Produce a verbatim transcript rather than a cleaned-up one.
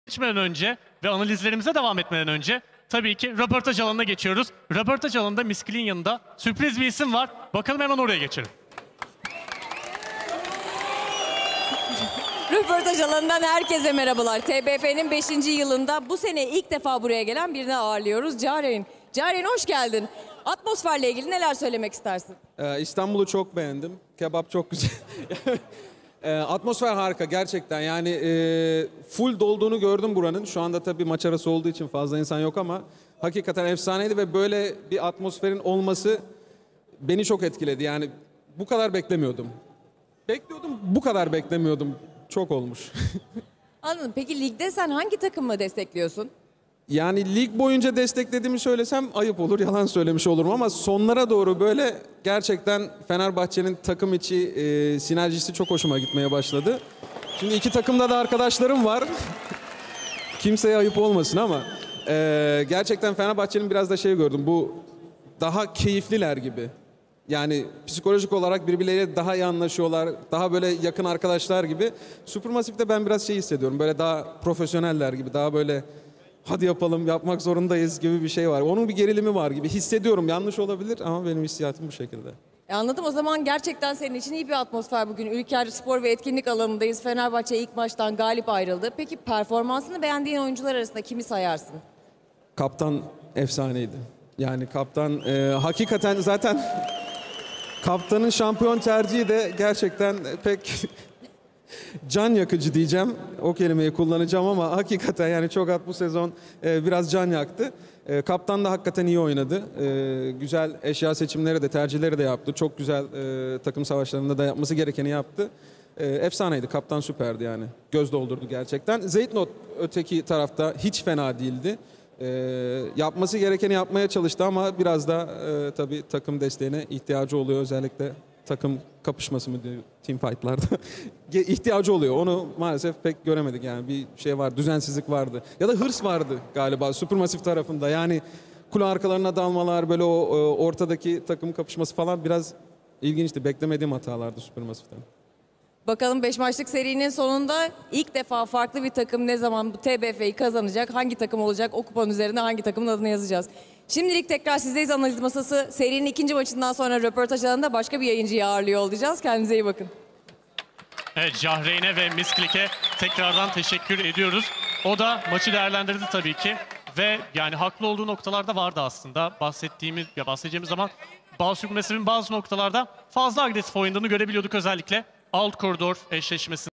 geçmeden önce ve analizlerimize devam etmeden önce tabii ki röportaj alanına geçiyoruz. Röportaj alanında Miskil'in yanında sürpriz bir isim var. Bakalım hemen oraya geçelim. Röportaj alanından herkese merhabalar. T B F'nin beşinci yılında bu sene ilk defa buraya gelen birini ağırlıyoruz. Caren. Caren hoş geldin. Atmosferle ilgili neler söylemek istersin? Ee, İstanbul'u çok beğendim. Kebap çok güzel. Ee, atmosfer harika gerçekten. Yani e, full dolduğunu gördüm buranın. Şu anda tabii maç arası olduğu için fazla insan yok ama hakikaten efsaneydi ve böyle bir atmosferin olması beni çok etkiledi. Yani bu kadar beklemiyordum. Bekliyordum, bu kadar beklemiyordum. Çok olmuş. Anladım. Peki ligde sen hangi takımı destekliyorsun? Yani lig boyunca desteklediğimi söylesem ayıp olur, yalan söylemiş olurum ama sonlara doğru böyle gerçekten Fenerbahçe'nin takım içi e, sinerjisi çok hoşuma gitmeye başladı. Şimdi iki takımda da arkadaşlarım var. Kimseye ayıp olmasın ama e, gerçekten Fenerbahçe'nin biraz da şey gördüm. Bu daha keyifliler gibi. Yani psikolojik olarak birbirleriyle daha iyi anlaşıyorlar. Daha böyle yakın arkadaşlar gibi. Supermassive'de ben biraz şey hissediyorum. Böyle daha profesyoneller gibi, daha böyle hadi yapalım, yapmak zorundayız gibi bir şey var. Onun bir gerilimi var gibi hissediyorum. Yanlış olabilir ama benim hissiyatım bu şekilde. E anladım. O zaman gerçekten senin için iyi bir atmosfer bugün. Ülker Spor ve Etkinlik alanındayız. Fenerbahçe ilk maçtan galip ayrıldı. Peki performansını beğendiğin oyuncular arasında kimi sayarsın? Kaptan efsaneydi. Yani kaptan e, hakikaten zaten kaptanın şampiyon tercihi de gerçekten pek can yakıcı diyeceğim. O kelimeyi kullanacağım ama hakikaten yani çok at bu sezon e, biraz can yaktı. E, kaptan da hakikaten iyi oynadı. E, güzel eşya seçimleri de tercihleri de yaptı. Çok güzel e, takım savaşlarında da yapması gerekeni yaptı. E, efsaneydi. Kaptan süperdi yani. Göz doldurdu gerçekten. Zeytnot öteki tarafta hiç fena değildi. E, yapması gerekeni yapmaya çalıştı ama biraz da e, tabii takım desteğine ihtiyacı oluyor. Özellikle takım kapışması mı diyor, team fight'larda ihtiyacı oluyor. Onu maalesef pek göremedik yani. Bir şey var, düzensizlik vardı. Ya da hırs vardı galiba Supermassive tarafında. Yani kule arkalarına dalmalar, böyle o, o ortadaki takım kapışması falan biraz ilginçti. Beklemediğim hatalardı Supermassive'den. Bakalım beş maçlık serinin sonunda ilk defa farklı bir takım ne zaman bu T B F'yi kazanacak? Hangi takım olacak? O kupanın üzerine hangi takımın adını yazacağız? Şimdilik tekrar sizdeyiz analiz masası. Serinin ikinci maçından sonra röportaj alanında başka bir yayıncıyı ağırlıyor olacağız. Kendinize iyi bakın. Evet, Cahreyn'e ve Misklik'e tekrardan teşekkür ediyoruz. O da maçı değerlendirdi tabii ki. Ve yani haklı olduğu noktalarda vardı aslında. Bahsettiğimiz, ya bahsedeceğimiz zaman Balşuk Mesir'in bazı noktalarda fazla agresif oynadığını görebiliyorduk özellikle alt koridor eşleşmesinde.